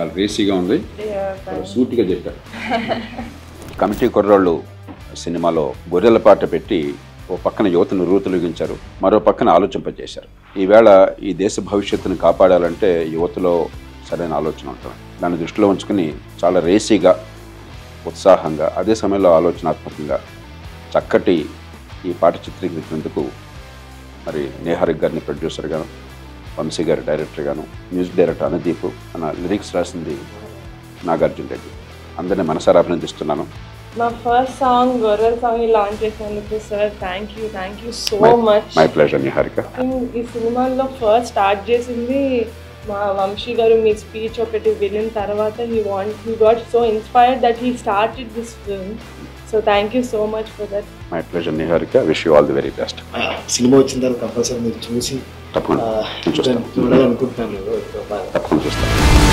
చాలా రేసీగా ఉంది, చాలా సూటిగా చెప్పారు. కమిటీ కుర్రాళ్ళు సినిమాలో గొర్రెల పాట పెట్టి ఓ పక్కన యువతను రూతులుగించారు, మరో పక్కన ఆలోచింపజేశారు. ఈవేళ ఈ దేశ భవిష్యత్తును కాపాడాలంటే యువతలో సరైన ఆలోచన ఉంటుంది. దాన్ని దృష్టిలో ఉంచుకుని చాలా రేసీగా, ఉత్సాహంగా, అదే సమయంలో ఆలోచనాత్మకంగా చక్కటి ఈ పాట చిత్రీకరించినందుకు మరి నేహారిక్ గారిని ప్రొడ్యూసర్గాను, వంశీ గారి డైరెక్టర్గాను, మ్యూజిక్ డైరెక్టర్ అనుదీప్, మన లిరిక్స్ రాసింది నాగార్జున రెడ్డి, అందరినీ మనసారా అభినందిస్తున్నాను. నా ఫస్ట్ సాంగ్ గొర్రెల సాంగ్ లాంచ్ చేసినందుకు sir thank you so much. My pleasure Niharika. ఈ సినిమాలో ఫస్ట్ స్టార్ట్ చేసింది మా వంశీ గారు. మీ స్పీచ్ ఒకటి వినిన తర్వాత he got so inspired that he started this film. So thank you so much for that. My pleasure Niharika. Wish you all the very best. సినిమా వచ్చిన తర్వాత కంపల్సరీ మీరు చూసి తప్పకుండా చూస్తాను. చూడాలనుకుంటున్నాను. తప్పకుండా చూస్తాను.